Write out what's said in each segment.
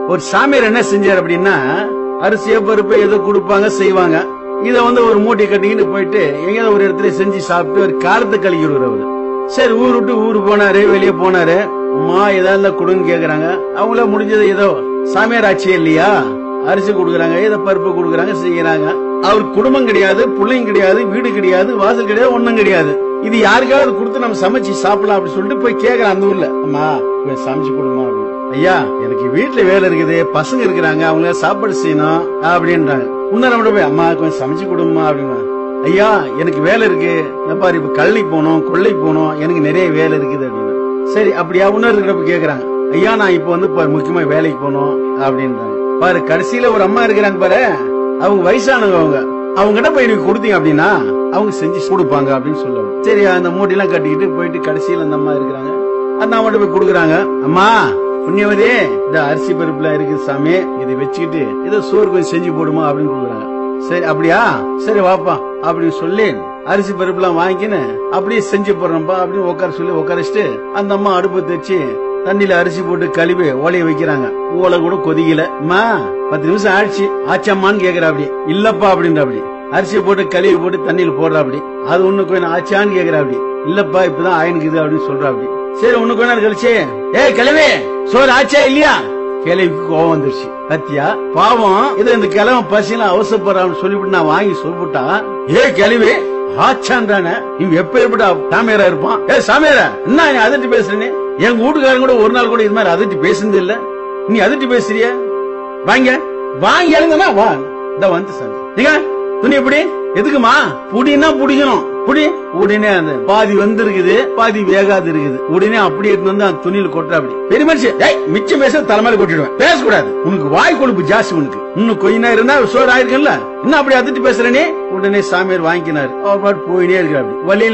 ஒரு சாமியார் என்ன செஞ்சார் அப்படின்னா, அரிசிய பருப்பு ஏதோ கொடுப்பாங்க செய்வாங்க. இத ஒரு மூட்டை கட்டிக்கிட்டு போயிட்டு எங்கேயாவது ஒரு இடத்துல செஞ்சு சாப்பிட்டு ஒரு காலத்தை கழிக்கிறவர். சரி, ஊர் விட்டு ஊரு போனாரு, வெளியே போனாரு. அம்மா ஏதாவது கொடுன்னு கேக்குறாங்க. அவங்கள முடிஞ்சது ஏதோ சாமியார் ஆட்சி இல்லையா, அரிசி கொடுக்குறாங்க, ஏதோ பருப்பு கொடுக்குறாங்க, செய்யறாங்க. அவருக்கு குடும்பம் கிடையாது, பிள்ளைங்க கிடையாது, வீடு கிடையாது, வாசல் கிடையாது, ஒண்ணும் கிடையாது. இது யாருக்காவது கொடுத்து நம்ம சமைச்சு சாப்பிடலாம் அப்படின்னு சொல்லிட்டு போய் கேக்குறான் அந்த ஊர்ல. அம்மா சமைச்சு கொடுமா அப்படின்னு. ஐயா எனக்கு வீட்டுல வேலை இருக்குது, பசங்க இருக்கிறாங்க, அவங்க சாப்பாடு செய்யணும் அப்படின்றாங்க. இன்னும் போய் அம்மா கொஞ்சம் சமைச்சு கொடுமா அப்படின்னா, ஐயா எனக்கு வேலை இருக்கு, பாரு இப்ப கள்ளி போனோம், கொள்ளை போனோம், எனக்கு நிறைய வேலை இருக்குது அப்படின்னு. சரி அப்படியா? இன்னொரு இருக்கிறப்ப கேக்குறாங்க, ஐயா நான் இப்ப முக்கியமா வேலைக்கு போனோம் அப்படின்றாங்க. பாரு கடைசியில ஒரு அம்மா இருக்கிறாங்க பாரு, அவங்க வயசானவங்க, அவங்க கிட்ட போய் நீங்க கொடுத்தீங்க அப்படின்னா அவங்க செஞ்சு கொடுப்பாங்க அப்படின்னு சொல்லுவாங்க. சரி அந்த மூட்டையெல்லாம் கட்டிக்கிட்டு போயிட்டு கடைசியில அந்த அம்மா இருக்கிறாங்க, அந்த அம்மா போய் கொடுக்குறாங்க. அம்மா புண்ணியவதே, இந்த அரிசி பருப்புல இருக்குது சாமி, இதை வச்சுக்கிட்டு ஏதோ சோறு கொஞ்சம் செஞ்சு போடுமா அப்படின்னு கொடுக்குறாங்க. சரி அப்படியா, சரி வாப்பா அப்படின்னு சொல்லி அரிசி பருப்பு எல்லாம் வாங்கின்னு அப்படியே செஞ்சு போடுறோம்ப்பா அப்படின்னு உட்கார சொல்லி உட்காரிச்சுட்டு அந்த அம்மா அடுப்பு வச்சு தண்ணியில அரிசி போட்டு கழுவி ஓலைய வைக்கிறாங்க. ஓலை கூட கொதிக்கல. அம்மா 10 நிமிஷம் ஆயிடுச்சு, ஆச்சாமான்னு கேக்குறா. அப்படி இல்லப்பா அப்படின்ற. அப்படி அரிசி போட்டு கழுவி போட்டு தண்ணியில போடுறா. அப்படி அது ஒண்ணு கொஞ்சம் ஆச்சான்னு கேக்குறா. அப்படி இல்லப்பா இப்பதான் ஆயனுக்குது அப்படின்னு சொல்றா. அப்படி சரி ஒண்ணு கொஞ்ச நேரம் கழிச்சு, கிழவி சோறு ஆச்சா இல்லையா? கிழவிக்கு கோவம் வந்துருச்சு. கத்தியா பாவம் இது இந்த கிழவன் பசியெல்லாம் அவசரப்படுறான்னு சொல்லிவிட்டு நான் வாங்கி சொல்லிவிட்டா, கிழவி ஆச்சான்றானே இவன் எப்ப எப்படி சாமியாரா இருப்பான்? சாமியாரா என்ன நீ அதிர்ச்சி பேசுறேன்னு? எங்க வீட்டுக்காரங்க கூட ஒரு நாள் கூட இது மாதிரி அதிர்ச்சி பேசுனது இல்ல, நீ அதிர்ச்சி பேசுறிய? வாங்க வாங்கி இறங்கனா வா, இந்த வந்து சாமி நீங்க துணி எப்படி எதுக்குமா? புடினா புடிக்கணும், புடி உடனே அந்த பாதி வந்து இருக்குது, பாதி வேகாது இருக்குது. உடனே அப்படி எடுத்து வந்து அந்த துணியில கொட்டுற. அப்படி பெரிய மனுஷன் மிச்சம் பேச தலைமையில கொட்டிடுவேன், பேசக்கூடாது, உனக்கு வாய் கொழுப்பு ஜாஸ்தி, உனக்கு இன்னும் கொஞ்ச நேரம் இருந்தா சோறு ஆயிருக்குல்ல, இன்னும் அப்படி அதிர்ச்சி பேசுறேனே. உடனே சாமியார் வாங்கினாரு. அவர் பாட்டு போயினே இருக்கிறாரு. வழியில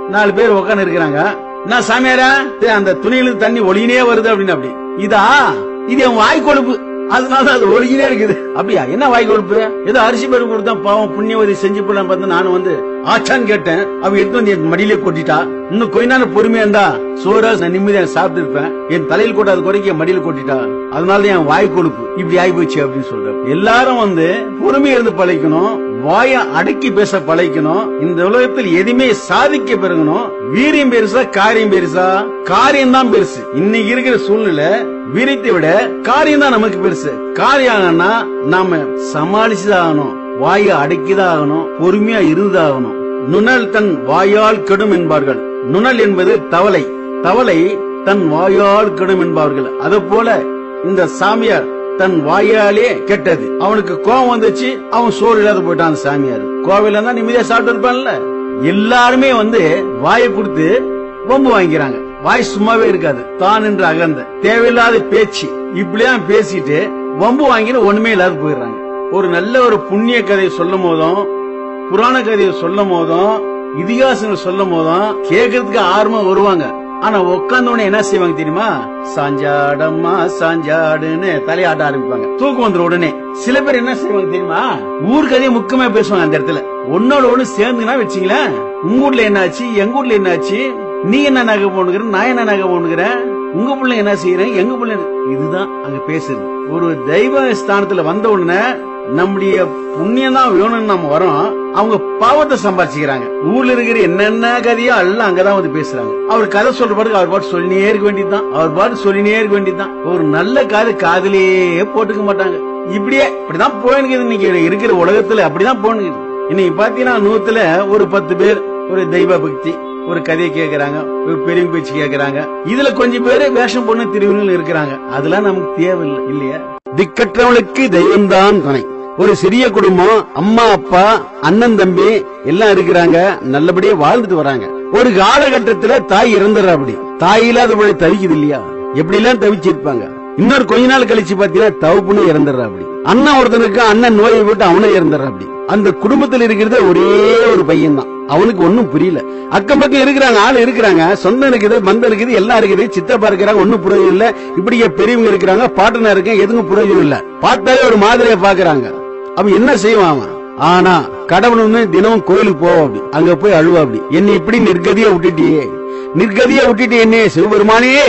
4 பேர் உட்காந்து இருக்கிறாங்க. நான் சாமியாரா அந்த துணியில தண்ணி ஒளியினே வருது அப்படின்னு. அப்படி இதா இது என் வாய் கொழுப்பு, அதனால அது ஒழுகினே இருக்குது. அப்படியா? என்ன வாய் கொழுப்பு? ஏதோ அரிசி பருப்பு கொடுத்தா பாவம் புண்ணியவதி செஞ்சு போடலாம் பார்த்து நானும் ஆச்சான்னு கேட்டேன். அவ எடுத்து வந்து என் மடியிலே கொட்டிட்டா. இன்னும் கொஞ்ச நேரம் பொறுமையா இருந்தா சோறா நிம்மதியா சாப்பிட்டு இருப்பேன். என் தலையில் கொட்டாத குறைக்கு என் மடியில கொட்டிட்டா, அதனால என் வாய் கொழுப்பு இப்படி ஆகி போச்சு அப்படின்னு சொல்றேன். எல்லாரும் பொறுமையா இருந்து பழக்கணும், வாய அடக்கி பேச பழக்கணும். இந்த உலகத்தில் எதுவுமே சாதிக்க பெருகணும். வீரியம் பெருசா காரியம் பெருசா? காரியம் தான் பெருசு. இன்னைக்கு இருக்கிற சூழ்நிலை வீரியத்தை விட காரியம் தான் நமக்கு பெருசு. காரியம் நாம சமாளிச்சுதான் ஆகணும், வாய அடக்கிதான் ஆகணும், பொறுமையா இருந்துதாகணும். நுணல் தன் வாயால் கெடும் என்பார்கள். நுணல் என்பது தவளை, தவளை தன் வாயால் கெடும் என்பார்கள். அது போல இந்த சாமியார் தன் வாயாலே கெட்டது. அவனுக்கு கோபம் வந்துச்சு, அவன் சோறு இல்லாத போயிட்டான். அந்த சாமியார் கோவில தான் நிம்மதியா சாப்பிட்டு இருப்பான்ல. எல்லாருமே வாயை கொடுத்து வம்பு வாங்கிக்கிறாங்க. வாய் சும்மாவே இருக்காது, தான் என்று அகந்த தேவையில்லாத பேச்சு இப்படிதான் பேசிட்டு வம்பு வாங்கிட்டு ஒண்ணுமே இல்லாத போயிடுறாங்க. ஒரு நல்ல ஒரு புண்ணிய கதையை சொல்லும் போதும், புராண கதையை சொல்லும் போதும், இதிகாசங்கள் சொல்லும் போதும் கேட்கறதுக்கு ஆர்வமா வருவாங்க. ஆனா உட்கார்ந்த உடனே என்ன செய்வாங்க தெரியுமா? சாஞ்சாடம்மா சாஞ்சாடுன்னு தலையாட்ட ஆரம்பிப்பாங்க. தூக்கம் வந்துடும் உடனே. சில பேர் என்ன செய்வாங்க தெரியுமா? ஊர் கதையை முக்கியமா பேசுவாங்க. அந்த இடத்துல ஒன்னோட ஒண்ணு சேர்ந்துனா வச்சுங்களேன், உங்க ஊர்ல என்னாச்சு, எங்க ஊர்ல என்னாச்சு, நீ என்ன நகை போனுகிற, நான் என்ன நகை போனுகிறேன், உங்க பிள்ளை என்ன செய்யறேன், எங்க பிள்ளை, இதுதான் அங்க பேசுறது. ஒரு தெய்வ ஸ்தானத்துல வந்த உடனே நம்முடைய புண்ணியம் தான் வேணும்னு நம்ம வரோம். அவங்க பாவத்தை சம்பாதிச்சுக்கிறாங்க. ஊர்ல இருக்கிற என்னென்ன கதையோ எல்லாம் அங்கதான் பேசுறாங்க. அவர் கதை சொல்ற பாட்டுக்கு அவர் பாட்டு சொல்லினே இருக்க வேண்டியதுதான், அவர் பாட்டு சொல்லினே இருக்க வேண்டியதுதான். ஒரு நல்ல கதை காதலியே போட்டுக்க மாட்டாங்க. இப்படிதான் போயினுக்குது இன்னைக்கு இருக்கிற உலகத்துல, அப்படிதான் போயினுக்குது. இன்னைக்கு பாத்தீங்கன்னா 100ல ஒரு 10 பேர் ஒரு தெய்வ பக்தி ஒரு கதையை கேக்குறாங்க, ஒரு பெரிய பேச்சு கேக்குறாங்க. இதுல கொஞ்சம் பேரு வேஷம் பொண்ணு திருவிழா இருக்கிறாங்க. அதெல்லாம் நமக்கு தேவையில்லை இல்லையா? திக்கற்றவளுக்கு தெய்வம் தான் துணை. ஒரு சிறிய குடும்பம், அம்மா அப்பா அண்ணன் தம்பி எல்லாம் இருக்கிறாங்க, நல்லபடியா வாழ்ந்துட்டு வராங்க. ஒரு காலகட்டத்துல தாய் இறந்துடுறா. அப்படி தாய் இல்லாத தவிக்குது இல்லையா? எப்படி எல்லாம் தவிச்சிருப்பாங்க. இன்னொரு கொஞ்ச நாள் கழிச்சு பாத்தீங்கன்னா தவப்புன்னு இறந்துடுறா. அப்படி அண்ணன் ஒருத்தனுக்கு அண்ணன் நோயை விட்டு அவனே இறந்துடுறா. அப்படி அந்த குடும்பத்தில் இருக்கிறது ஒரே ஒரு பையன் தான். அவனுக்கு ஒன்னும் புரியல. அக்கம் பக்கம் இருக்கிறாங்க, ஆள் இருக்கிறாங்க, சொந்தம் இருக்குது, பந்தம் இருக்குது, எல்லாம் இருக்குது, சித்தப்பா இருக்கிறாங்க, ஒன்னும் புரியும் இல்ல. இப்படி பெரியவங்க இருக்கிறாங்க, பாட்டனா இருக்க, எதுவும் புரியும் இல்ல. பார்த்தாலே ஒரு மாதிரியா பாக்குறாங்க. அவன் என்ன செய்வான் அவன்? ஆனா கடவுள் தினமும் கோயிலுக்கு போவா. அப்படி அங்க போய் அழுவா. அப்படி என்னை இப்படி நிர்கதியா விட்டுட்டியே, நிர்கதியா விட்டுட்டு என்ன சிவபெருமானே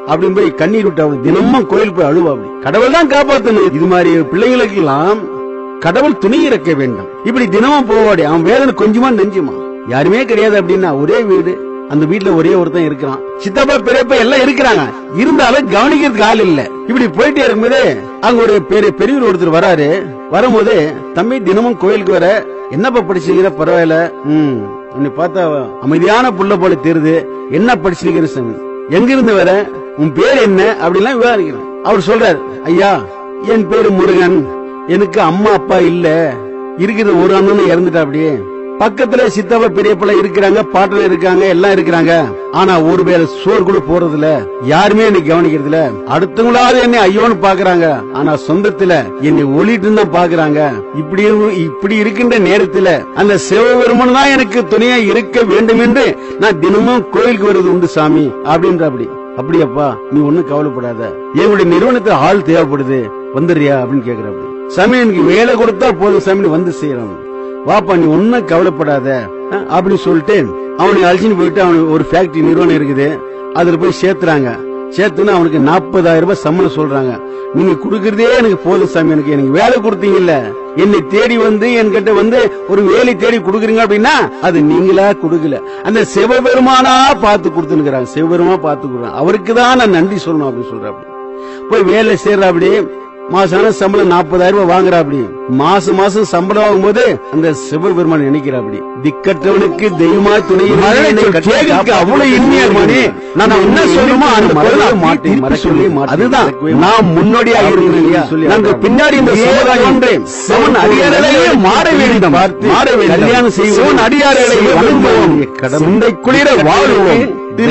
அப்படின்னு போய் கண்ணீர் விட்டு அவள் தினமும் கோயில் போய் அழுவா. அப்படி கடவுள் தான் காப்பாத்தணும். இது மாதிரி பிள்ளைங்களுக்கு எல்லாம் கடவுள் துணை இறக்க வேண்டும். இப்படி தினமும் போவாடி. அவன் வேதனை கொஞ்சமா நெஞ்சுமா. யாருமே கிடையாது அப்படின்னா ஒரே வீடு, அந்த வீட்டுல ஒரே ஒருத்தன் இருக்கிறான். சித்தப்பா பெரியப்பா எல்லாம் இருக்கிறாங்க, இருந்தாலும் கவனிக்கிறதுக்கு ஆள் இல்ல. இப்படி போயிட்டே இருக்கும்போது அங்க ஒரு பெரியவர் ஒருத்தர் வராரு. வரும்போது தம்பி தினமும் கோயிலுக்கு வர, என்னப்பா படிச்சிருக்கிற? பரவாயில்ல. உன்னை பார்த்தா அமைதியான புள்ள போல தெரியுது. என்ன படிச்சிருக்கிற சாமி? எங்கிருந்து வர? உன் பேர் என்ன? அப்படிலாம் விவாதிக்கிறேன். அவர் சொல்றாரு, ஐயா என் பேரு முருகன். எனக்கு அம்மா அப்பா இல்ல, இருக்கிறது ஒரு அண்ணன் இறந்துட்டா. அப்படியே பக்கத்துல சித்தப்பா பெரியப்பா இருக்கிறாங்க, பாட்டில இருக்காங்க, எல்லாம் இருக்கிறாங்க. ஆனா ஒரு வேளை சோறு கூட போறது இல்ல, யாருமே என்னை கவனிக்கிறது இல்ல. அடுத்தவங்களாவது என்னை ஐயோன்னு பாக்குறாங்க, ஆனா சொந்தத்துல என்னை ஒளிட்டு தான் பாக்குறாங்க. இப்படி இருக்கின்ற நேரத்துல அந்த சிவபெருமான் தான் எனக்கு துணையா இருக்க வேண்டும் என்று நான் தினமும் கோயிலுக்கு வருவது உண்டு சாமி அப்படின்ற. அப்படியாப்பா, நீ ஒண்ணும் கவலைப்படாத, என்னுடைய நிறுவனத்துல ஆள் தேவைப்படுது, வந்துடுறியா அப்படின்னு கேக்குற. சாமி எனக்கு வேலை கொடுத்தா போதும் சாமி, வந்து செய்யறோம். வாப்பா நீ ஒன்னும் கவலைப்படாத அப்படின்னு சொல்லிட்டு அவனுக்கு அழைச்சின்னு போயிட்டு, அவனுக்கு ஒரு ஃபேக்டரி நிறுவனம் இருக்குது, அதுல போய் சேர்த்துறாங்க. சேர்த்துன்னு அவனுக்கு 40,000 ரூபாய் சம்பளம் சொல்றாங்க. நீங்க குடுக்கறதே எனக்கு போதும் சாமி, எனக்கு வேலை கொடுத்தீங்கல்ல, என்னை தேடி வந்து என்கிட்ட வந்து ஒரு வேலை தேடி குடுக்குறீங்க அப்படின்னா அது நீங்களா குடுக்கல, அந்த சிவபெருமானா பார்த்து கொடுத்துருக்காங்க. சிவபெருமா பார்த்து கொடுக்குறாங்க, அவருக்கு தான் நான் நன்றி சொல்லணும் அப்படின்னு சொல்ற. போய் வேலை செய்யற. அப்படி மாசான சம்பளம் 40,000 ரூபாய் வாங்குறா. அப்படி மாசம் சம்பளம் வாங்கும்போது அந்த சிவபெருமான் நினைக்கிறா, அப்படி திக்கற்றவனுக்கு தெய்வமா துணை அவ்வளவு இனிமையா மணி. நான் என்ன சொல்லணுமோ அந்த மாட்டேன், மறக்கவே மாட்டேன். அதுதான் நான் முன்னோடியாக இருக்கிறேன். நாங்க பின்னாடி இந்த சிவன் அடியார்களே மாற வேண்டும், கல்யாணம் செய்வோம், அடியார்களை வணங்குவோம், கடந்தை குளிர வாழ்வோம்,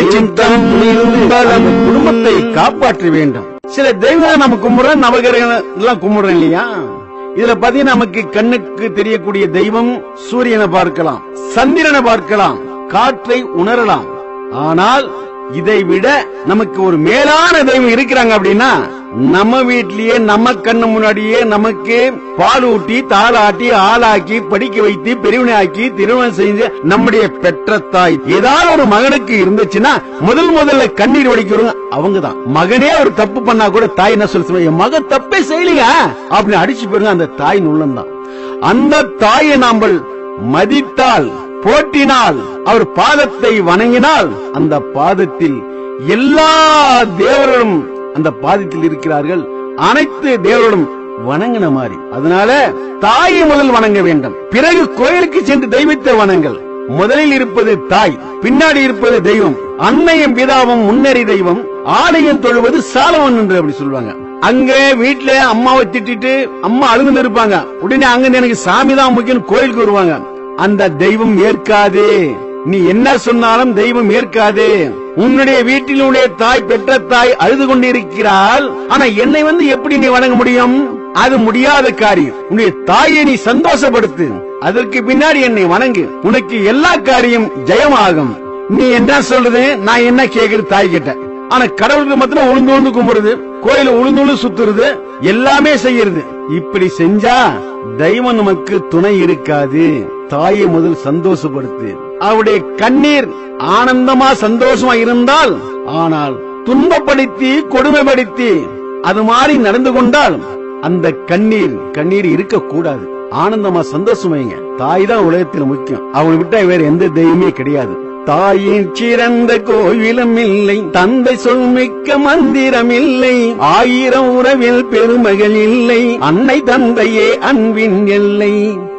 குடும்பத்தை காப்பாற்ற வேண்டும். சில தெய்வம் நம்ம கும்பிடுறோம், நவகிரகம் எல்லாம் கும்பிடுறோம் இல்லையா? இதுல பாத்தீங்கன்னா நமக்கு கண்ணுக்கு தெரியக்கூடிய தெய்வம் சூரியனை பார்க்கலாம், சந்திரனை பார்க்கலாம், காற்றை உணரலாம். ஆனால் இதை விட நமக்கு ஒரு மேலான தெய்வம் இருக்கிறாங்க. அப்படின்னா நம்ம வீட்டிலேயே நம்ம கண்ணு முன்னாடியே நமக்கு பால் ஊட்டி தாளாட்டி ஆளாக்கி படிக்க வைத்து பெரியவனை ஆக்கி திருமணம் செஞ்சு நம்முடைய பெற்ற தாய் ஏதாவது ஒரு மகனுக்கு இருந்துச்சுன்னா முதல்ல கண்ணீர் வடிக்கிறவங்க அவங்கதான். மகனே ஒரு தப்பு பண்ணா கூட தாய் என்ன சொல்ல, என் மகன் தப்பே செய்யலைங்க அப்படின்னு அடிச்சு போயிருங்க, அந்த தாய் உள்ளம்தான். அந்த தாயை நாம் மதித்தால், போற்றினால், அவர் பாதத்தை வணங்கினால் அந்த பாதத்தில் எல்லா தேவர்களும் அந்த பாதத்தில் இருக்கிறார்கள். அனைத்து தேவர்களும் வணங்கின மாதிரி. அதனால தாயை முதல் வணங்க வேண்டும், பிறகு கோயிலுக்கு சென்று தெய்வத்தை வணங்கல். முதலில் இருப்பது தாய், பின்னாடி இருப்பது தெய்வம். அன்னையும் பிதாவும் முன்னேறி தெய்வம், ஆலயம் தொழுவது சாலவன் என்று அப்படி சொல்லுவாங்க. அங்க வீட்டுல அம்மாவை திட்டிட்டு அம்மா அழுந்து இருப்பாங்க, உடனே அங்க எனக்கு சாமி தான் முக்கியம் கோயிலுக்கு வருவாங்க. அந்த தெய்வம் ஏற்காது, நீ என்ன சொன்னாலும் தெய்வம் ஏற்காது. உன்னுடைய வீட்டில் உடைய தாய் பெற்ற தாய் அழுது கொண்டிருக்கிறாள், ஆனா என்னை எப்படி நீ வணங்க முடியும்? அது முடியாத காரியம். உன்னுடைய தாயை நீ சந்தோஷப்படுத்து, அதற்கு பின்னாடி என்னை வணங்கு, உனக்கு எல்லா காரியம் ஜெயமாகும். நீ என்ன சொல்றது, நான் என்ன கேக்குறது தாய் கிட்ட. ஆனா கடவுளுக்கு மாத்திரம் உளுந்து கும்பிடுறது, கோயில உளுந்து சுத்துறது, எல்லாமே செய்யறது. இப்படி செஞ்சா தெய்வம் நமக்கு துணை இருக்காது. தாயை முதல் சந்தோஷப்படுத்து. அவருடைய கண்ணீர் ஆனந்தமா சந்தோஷமா இருந்தால், ஆனால் துன்பப்படுத்தி கொடுமைப்படுத்தி அது மாதிரி நடந்து கொண்டால் அந்த கண்ணீர் இருக்கக்கூடாது. ஆனந்தமா சந்தோஷமைங்க. தாய் தான் உலகத்தில் முக்கியம். அவங்களை விட்டா வேற எந்த தெய்வமே கிடையாது. தாயின் சிறந்த கோயிலும் இல்லை, தந்தை சொல்மிக்க மந்திரம் இல்லை, 1000 உறவில் பெருமகள் இல்லை, அன்னை தந்தையே அன்பின் எல்லை.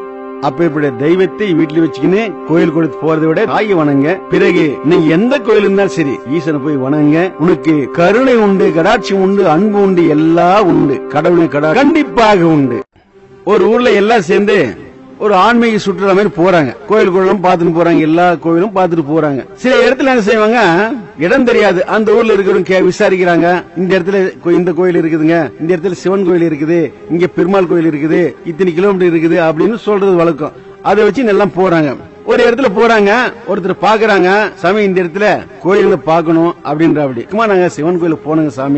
அப்படி தெய்வத்தை வீட்டுல வச்சுக்கின்னு கோயில் கொடுத்து போறதை விட தாயை வணங்க. பிறகு நீங்க எந்த கோயில் இருந்தாலும் சரி ஈசனை போய் வணங்க. உனக்கு கருணை உண்டு, கடாட்சி உண்டு, அன்பு உண்டு, எல்லாம் உண்டு. கடவுளின் கண்டிப்பாக உண்டு. ஒரு ஊர்ல எல்லாம் சேர்ந்து ஒரு ஆன்மீக சுற்றுலா மாதிரி போறாங்க. கோயிலுக்குள்ள பாத்துட்டு போறாங்க, எல்லா கோயிலும் பாத்துட்டு போறாங்க. சில இடத்துல என்ன செய்வாங்க, இடம் தெரியாது, அந்த ஊர்ல இருக்கிறவங்க விசாரிக்கிறாங்க. இந்த இடத்துல இந்த கோயில் இருக்குதுங்க, இந்த இடத்துல சிவன் கோயில் இருக்குது, இங்க பெருமாள் கோயில் இருக்குது, இத்தனை கிலோமீட்டர் இருக்குது அப்படின்னு சொல்றது வழக்கம். அதை வச்சு எல்லாம் போறாங்க. ஒரு இடத்துல போறாங்க, ஒருத்தர் பாக்குறாங்க, சாமி இந்த இடத்துல கோயில பாக்கணும் அப்படின்ற. அப்படி நாங்க சிவன் கோயிலுக்கு போனோங்க சாமி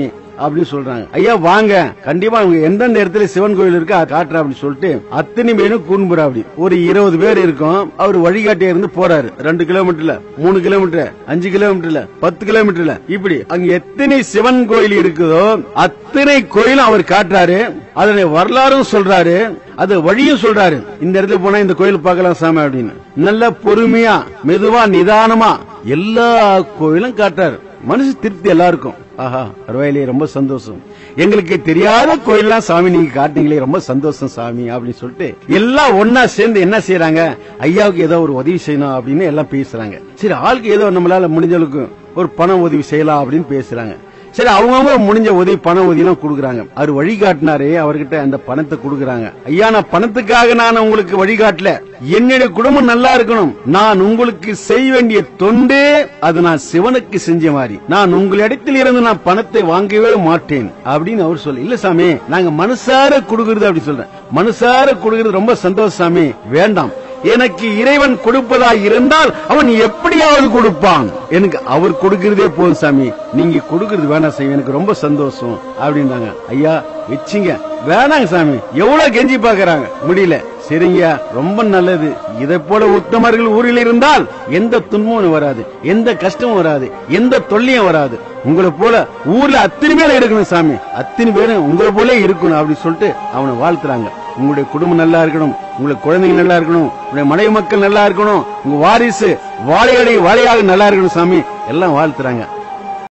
அப்படின்னு சொல்றாங்க. ஐயா வாங்க, கண்டிப்பா எந்தெந்த இடத்துல சிவன் கோயில் இருக்கு காட்டுற அப்படின்னு சொல்லிட்டு அத்தனை பேரும் கூன்புறா. அப்படி ஒரு 20 பேர் இருக்கும். அவர் வழிகாட்டியா இருந்து போறாரு. 2 கிலோமீட்டர்ல, 3 கிலோமீட்டர், 5 கிலோமீட்டர்ல, 10 கிலோமீட்டர்ல, இப்படி அங்க எத்தனை சிவன் கோயில் இருக்குதோ அத்தனை கோயிலும் அவர் காட்டுறாரு. அதனை வரலாறும் சொல்றாரு, அது வழியும் சொல்றாரு. இந்த இடத்துல போனா இந்த கோயில் பார்க்கலாம் சாமி அப்படின்னு நல்ல பொறுமையா மெதுவா நிதானமா எல்லா கோயிலும் காட்டுறாரு. மனசு திருப்தி எல்லாருக்கும். ஆஹா, பரவாயில்லையே, ரொம்ப சந்தோஷம். எங்களுக்கு தெரியாத கோயில்லாம் சாமி நீங்க காட்டுங்களே, ரொம்ப சந்தோஷம் சாமி அப்படின்னு சொல்லிட்டு எல்லாம் ஒன்னா சேர்ந்து என்ன செய்யறாங்க, ஐயாவுக்கு ஏதோ ஒரு உதவி செய்யணும் அப்படின்னு எல்லாம் பேசுறாங்க. சரி, ஆளுக்கு ஏதோ நம்மளால முடிஞ்சளவுக்கு ஒரு பண உதவி செய்யலாம் அப்படின்னு பேசுறாங்க. சரி, அவங்க முடிஞ்ச உதவி, பண உதவி எல்லாம் கொடுக்குறாங்க. அவர் வழிகாட்டினாரு, அவர்கிட்ட அந்த பணத்தை கொடுக்குறாங்க. ஐயா, நான் பணத்துக்காக நான் உங்களுக்கு வழிகாட்டல, என்னுடைய குடும்பம் நல்லா இருக்கணும், நான் உங்களுக்கு செய்ய வேண்டிய தொண்டு அது நான் சிவனுக்கு செஞ்ச மாதிரி, நான் உங்களிடத்தில் இருந்து நான் பணத்தை வாங்கவே மாட்டேன் அப்படின்னு அவர் சொல்ல. இல்ல சாமி, நாங்க மனசார கொடுக்கறது அப்படி சொல்றேன். மனசார கொடுக்கறது ரொம்ப சந்தோஷம் சாமி, வேண்டாம், எனக்கு இறைவன் கொடுப்பதா இருந்தால் அவன் எப்படியாவது கொடுப்பான், எனக்கு அவர் கொடுக்கிறதே போதும் சாமி, நீங்க கொடுக்கிறது வேணாம் சாமி, எனக்கு ரொம்ப சந்தோஷம் அப்படின்னாங்க. ஐயா வச்சிங்க, வேணாங்க சாமி, எவ்வளவு கெஞ்சி பாக்குறாங்க, முடியல. சரிங்க, ரொம்ப நல்லது. இதை போல உத்தமர்கள் ஊரில் இருந்தால் எந்த துன்பமும் வராது, எந்த கஷ்டமும் வராது, எந்த தொல்லையும் வராது. உங்களை போல ஊர்ல அத்தனை பேர் இருக்கணும் சாமி, அத்தனை பேரும் உங்களை போல இருக்கணும் அப்படின்னு சொல்லிட்டு அவனை வாழ்த்துறாங்க. உங்களுடைய குடும்பம் நல்லா இருக்கணும், உங்களுக்கு குழந்தைங்க நல்லா இருக்கணும், உங்களுடைய மனைவி மக்கள் நல்லா இருக்கணும், உங்க வாரிசு வாழையாக நல்லா இருக்கணும் சாமி, எல்லாம் வாழ்த்துறாங்க.